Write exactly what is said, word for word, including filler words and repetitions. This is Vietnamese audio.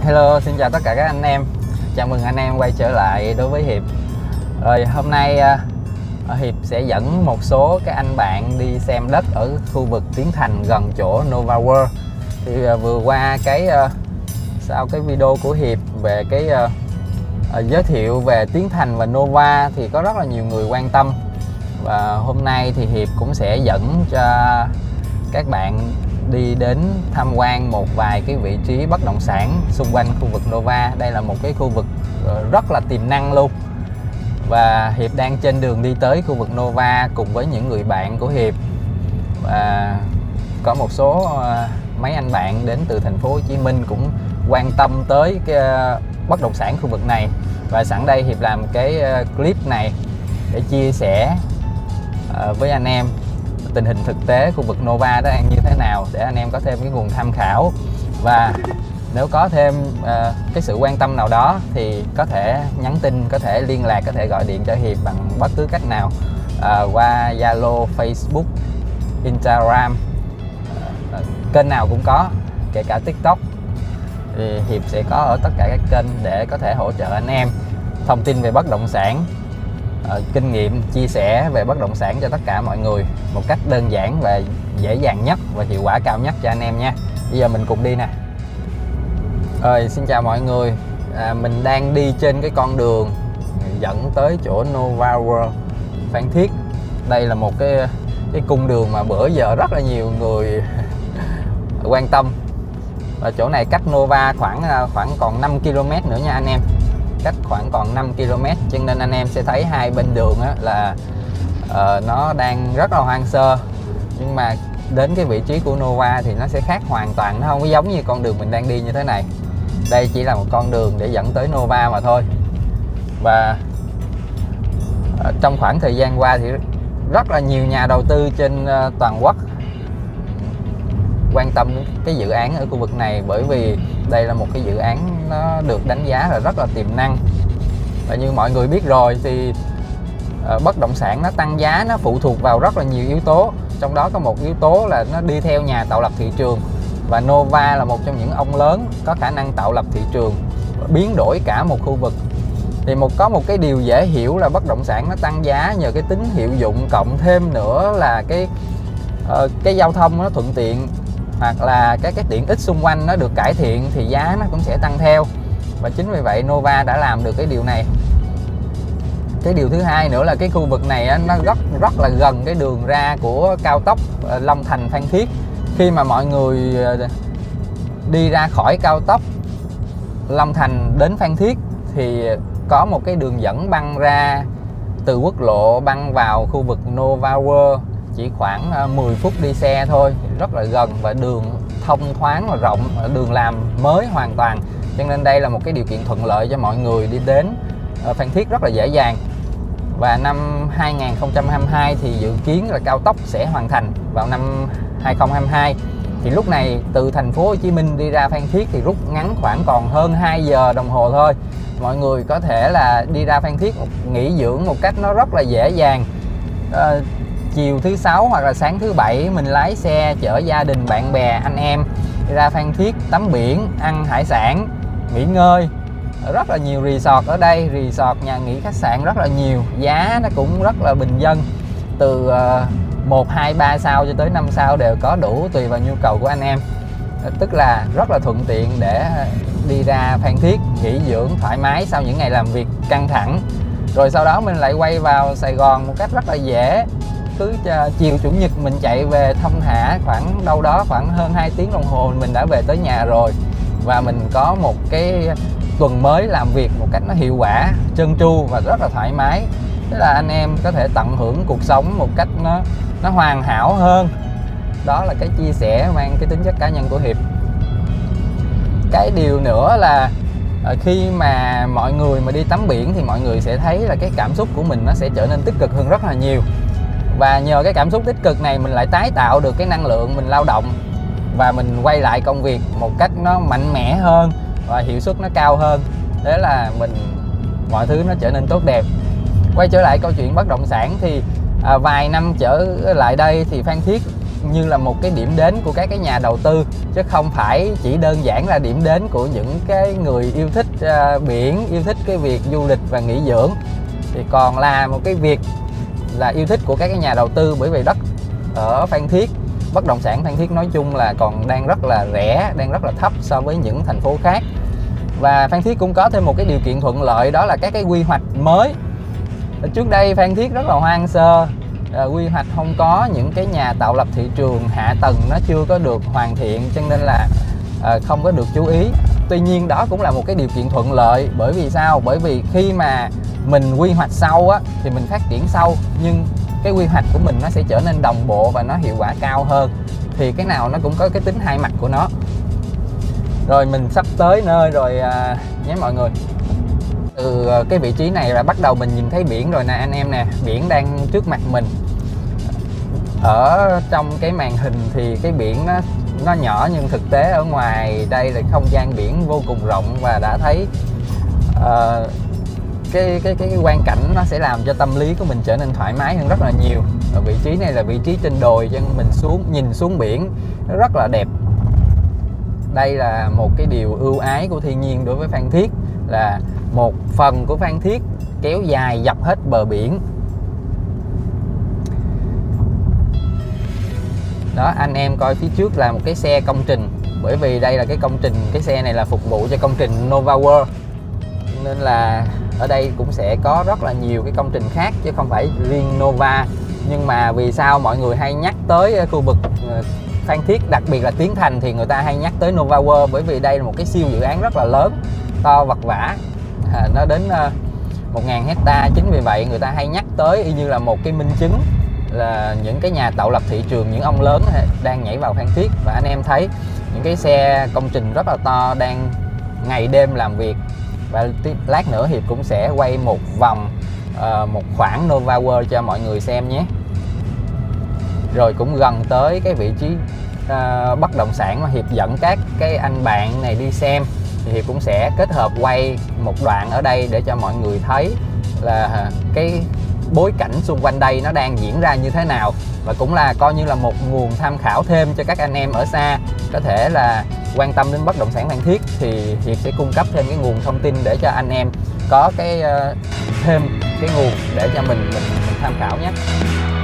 Hello, xin chào tất cả các anh em. Chào mừng anh em quay trở lại đối với Hiệp. Rồi hôm nay uh, Hiệp sẽ dẫn một số các anh bạn đi xem đất ở khu vực Tiến Thành gần chỗ Nova World. Thì uh, vừa qua cái uh, sau cái video của Hiệp về cái uh, uh, giới thiệu về Tiến Thành và Nova thì có rất là nhiều người quan tâm. Và hôm nay thì Hiệp cũng sẽ dẫn cho các bạn đi đến tham quan một vài cái vị trí bất động sản xung quanh khu vực Nova. Đây là một cái khu vực rất là tiềm năng luôn. Và Hiệp đang trên đường đi tới khu vực Nova cùng với những người bạn của Hiệp. Và có một số mấy anh bạn đến từ thành phố Hồ Chí Minh cũng quan tâm tới cái bất động sản khu vực này. Và sẵn đây Hiệp làm cái clip này để chia sẻ với anh em tình hình thực tế khu vực Nova đó đang như thế nào, để anh em có thêm cái nguồn tham khảo. Và nếu có thêm uh, cái sự quan tâm nào đó thì có thể nhắn tin, có thể liên lạc, có thể gọi điện cho Hiệp bằng bất cứ cách nào, uh, qua Zalo, Facebook, Instagram, uh, kênh nào cũng có, kể cả TikTok. Thì Hiệp sẽ có ở tất cả các kênh để có thể hỗ trợ anh em thông tin về bất động sản, Uh, kinh nghiệm chia sẻ về bất động sản cho tất cả mọi người một cách đơn giản và dễ dàng nhất và hiệu quả cao nhất cho anh em nha. Bây giờ mình cùng đi nè. Rồi, xin chào mọi người. à, Mình đang đi trên cái con đường dẫn tới chỗ Nova World Phan Thiết. Đây là một cái cái cung đường mà bữa giờ rất là nhiều người quan tâm. Và chỗ này cách Nova khoảng khoảng còn năm ki lô mét nữa nha anh em, cách khoảng còn năm ki lô mét, cho nên anh em sẽ thấy hai bên đường á, là uh, nó đang rất là hoang sơ. Nhưng mà đến cái vị trí của Nova thì nó sẽ khác hoàn toàn, nó không có giống như con đường mình đang đi như thế này. Đây chỉ là một con đường để dẫn tới Nova mà thôi. Và uh, trong khoảng thời gian qua thì rất là nhiều nhà đầu tư trên uh, toàn quốc quan tâm đến cái dự án ở khu vực này, bởi vì đây là một cái dự án nó được đánh giá là rất là tiềm năng. Và như mọi người biết rồi thì uh, bất động sản nó tăng giá nó phụ thuộc vào rất là nhiều yếu tố, trong đó có một yếu tố là nó đi theo nhà tạo lập thị trường. Và Nova là một trong những ông lớn có khả năng tạo lập thị trường, biến đổi cả một khu vực. Thì một có một cái điều dễ hiểu là bất động sản nó tăng giá nhờ cái tính hiệu dụng, cộng thêm nữa là cái uh, cái giao thông nó thuận tiện, hoặc là các cái tiện ích xung quanh nó được cải thiện thì giá nó cũng sẽ tăng theo. Và chính vì vậy Nova đã làm được cái điều này. Cái điều thứ hai nữa là cái khu vực này nó rất rất là gần cái đường ra của cao tốc Long Thành Phan Thiết. Khi mà mọi người đi ra khỏi cao tốc Long Thành đến Phan Thiết thì có một cái đường dẫn băng ra từ quốc lộ băng vào khu vực Nova World, chỉ khoảng mười phút đi xe thôi, rất là gần và đường thông thoáng và rộng, đường làm mới hoàn toàn. Cho nên đây là một cái điều kiện thuận lợi cho mọi người đi đến Phan Thiết rất là dễ dàng. Và năm hai nghìn không trăm hai mươi hai thì dự kiến là cao tốc sẽ hoàn thành vào năm hai nghìn không trăm hai mươi hai. Thì lúc này từ thành phố Hồ Chí Minh đi ra Phan Thiết thì rút ngắn khoảng còn hơn hai giờ đồng hồ thôi. Mọi người có thể là đi ra Phan Thiết nghỉ dưỡng một cách nó rất là dễ dàng. À, chiều thứ sáu hoặc là sáng thứ bảy mình lái xe chở gia đình, bạn bè, anh em đi ra Phan Thiết tắm biển, ăn hải sản, nghỉ ngơi. Rất là nhiều resort ở đây, resort, nhà nghỉ, khách sạn rất là nhiều. Giá nó cũng rất là bình dân, từ một, hai, ba sao cho tới năm sao đều có đủ, tùy vào nhu cầu của anh em. Tức là rất là thuận tiện để đi ra Phan Thiết nghỉ dưỡng thoải mái sau những ngày làm việc căng thẳng. Rồi sau đó mình lại quay vào Sài Gòn một cách rất là dễ. Cứ chiều chủ nhật mình chạy về thong thả, khoảng đâu đó khoảng hơn hai tiếng đồng hồ mình đã về tới nhà rồi. Và mình có một cái tuần mới làm việc một cách nó hiệu quả, trơn tru và rất là thoải mái. Tức là anh em có thể tận hưởng cuộc sống một cách nó nó hoàn hảo hơn. Đó là cái chia sẻ mang cái tính chất cá nhân của Hiệp. Cái điều nữa là khi mà mọi người mà đi tắm biển thì mọi người sẽ thấy là cái cảm xúc của mình nó sẽ trở nên tích cực hơn rất là nhiều. Và nhờ cái cảm xúc tích cực này mình lại tái tạo được cái năng lượng mình lao động, và mình quay lại công việc một cách nó mạnh mẽ hơn và hiệu suất nó cao hơn. Thế là mình mọi thứ nó trở nên tốt đẹp. Quay trở lại câu chuyện bất động sản thì à, vài năm trở lại đây thì Phan Thiết như là một cái điểm đến của các cái nhà đầu tư, chứ không phải chỉ đơn giản là điểm đến của những cái người yêu thích uh, biển, yêu thích cái việc du lịch và nghỉ dưỡng, thì còn là một cái việc là yêu thích của các cái nhà đầu tư. Bởi vì đất ở Phan Thiết, bất động sản Phan Thiết nói chung là còn đang rất là rẻ, đang rất là thấp so với những thành phố khác. Và Phan Thiết cũng có thêm một cái điều kiện thuận lợi, đó là các cái quy hoạch mới. Trước đây Phan Thiết rất là hoang sơ, à, quy hoạch không có, những cái nhà tạo lập thị trường, hạ tầng nó chưa có được hoàn thiện, cho nên là à, không có được chú ý. Tuy nhiên đó cũng là một cái điều kiện thuận lợi. Bởi vì sao? Bởi vì khi mà mình quy hoạch sâu á, thì mình phát triển sâu, nhưng cái quy hoạch của mình nó sẽ trở nên đồng bộ và nó hiệu quả cao hơn. Thì cái nào nó cũng có cái tính hai mặt của nó. Rồi mình sắp tới nơi rồi à, nhé mọi người. Từ cái vị trí này là bắt đầu mình nhìn thấy biển rồi nè anh em nè. Biển đang trước mặt mình. Ở trong cái màn hình thì cái biển nó, nó nhỏ, nhưng thực tế ở ngoài đây là không gian biển vô cùng rộng. Và đã thấy uh, cái, cái, cái, cái quang cảnh nó sẽ làm cho tâm lý của mình trở nên thoải mái hơn rất là nhiều. Ở vị trí này là vị trí trên đồi, cho nên mình xuống nhìn xuống biển nó rất là đẹp. Đây là một cái điều ưu ái của thiên nhiên đối với Phan Thiết, là một phần của Phan Thiết kéo dài dọc hết bờ biển. Đó, anh em coi phía trước là một cái xe công trình. Bởi vì đây là cái công trình, cái xe này là phục vụ cho công trình Nova World, nên là ở đây cũng sẽ có rất là nhiều cái công trình khác chứ không phải riêng Nova. Nhưng mà vì sao mọi người hay nhắc tới khu vực Phan Thiết, đặc biệt là Tiến Thành, thì người ta hay nhắc tới Nova World? Bởi vì đây là một cái siêu dự án rất là lớn, to vật vã, à, nó đến uh, một nghìn hecta. Chính vì vậy người ta hay nhắc tới y như là một cái minh chứng là những cái nhà tạo lập thị trường, những ông lớn đang nhảy vào Phan Thiết. Và anh em thấy những cái xe công trình rất là to đang ngày đêm làm việc. Và lát nữa Hiệp cũng sẽ quay một vòng uh, một khoảng Nova World cho mọi người xem nhé. Rồi cũng gần tới cái vị trí uh, bất động sản mà Hiệp dẫn các cái anh bạn này đi xem, thì Hiệp cũng sẽ kết hợp quay một đoạn ở đây để cho mọi người thấy là cái bối cảnh xung quanh đây nó đang diễn ra như thế nào. Và cũng là coi như là một nguồn tham khảo thêm cho các anh em ở xa có thể là quan tâm đến bất động sản Phan Thiết, thì Hiệp sẽ cung cấp thêm cái nguồn thông tin để cho anh em có cái uh, thêm cái nguồn để cho mình mình, mình tham khảo nhé.